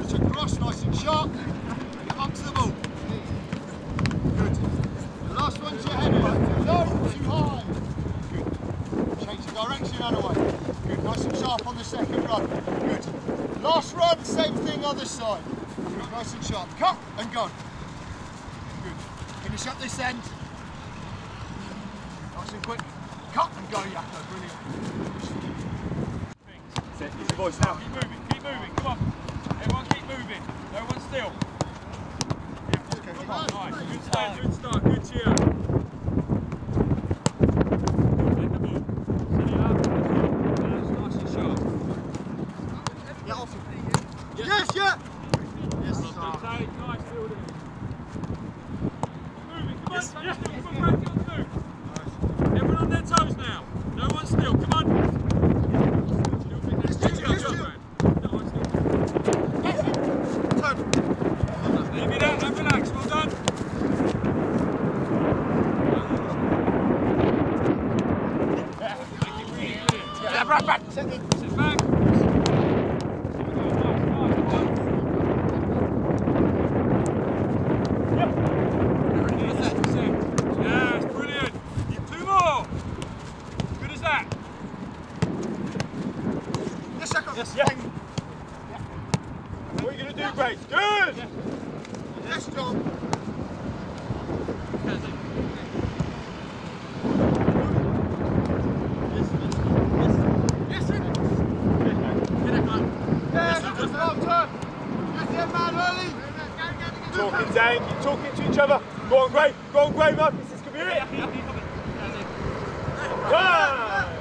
touch across, nice and sharp. Up to the ball. Good. The last one's your head work. Too low, too high. Good. Change the direction other way. Good. Nice and sharp on the second run. Good. Last run, same thing other side. Good. Nice and sharp. Cut and go. Good. Finish up this end. Nice and quick. Cut and go, Jaco. Brilliant. Set. Use your voice now. Keep moving, come on. Everyone keep moving. No one still. Okay, come on. Nice. Good start, good cheer. Get the ball. Set it up. Nice and sharp. Yeah, awesome. Yes, yeah. Yes, nice fielding. Moving, come on. Yes, come on, back on through. Everyone on their toes now. No one still, come on. Leave it out, don't relax, well done. Yeah, back. Sit back. Yes, brilliant. Two more. Good as that. Yes, Jaco. Yes, yeah. What are you going to do, Grace? Good! Yes, John. Talking, Zane, keep talking to each other. Go on, Gray, Marcus, this could be it. One.